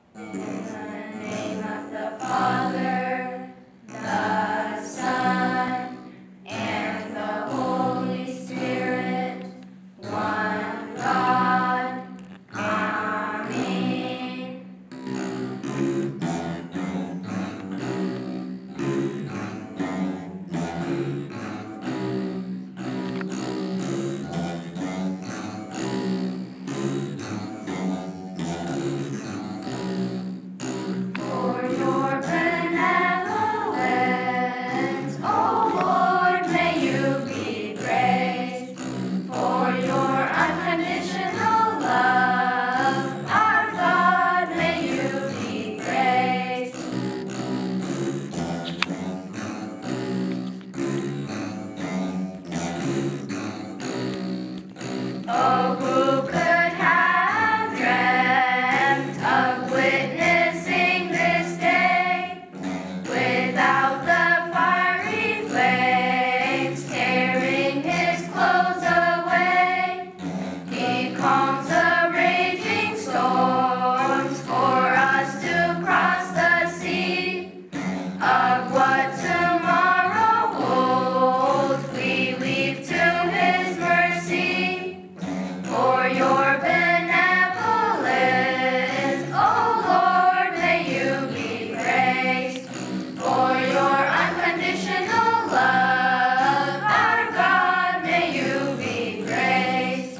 In the name of the Father, the Son, and the Holy Spirit, one God. Amen. For your benevolence, O Lord, may you be praised. For your unconditional love, our God, may you be praised. Oh, who could have dreamt of witnessing this day without the fiery flames tearing his clothes away? He calms the raging storms for us to cross the sea. Of what tomorrow holds, we leave to his mercy. For your benevolence, O Lord, may you be praised. For your unconditional love, our God, may you be praised.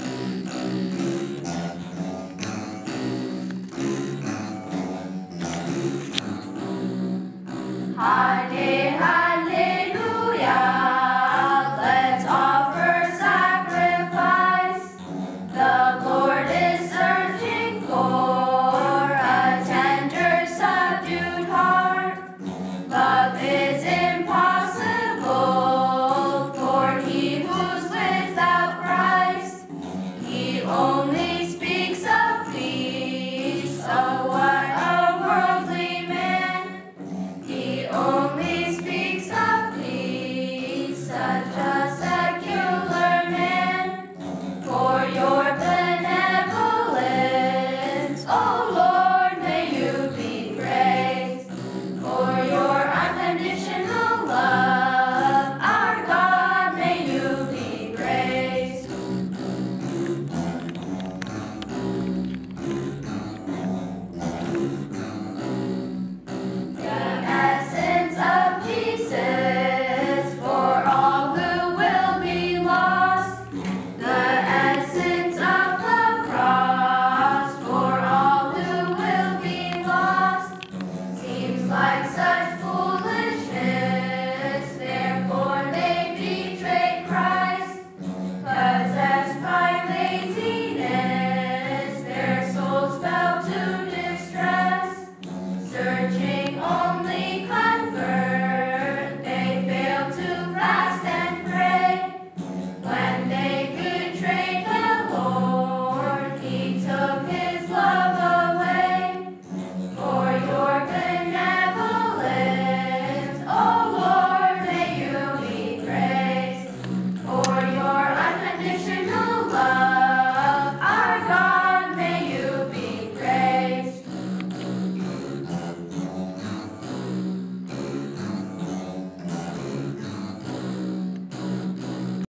High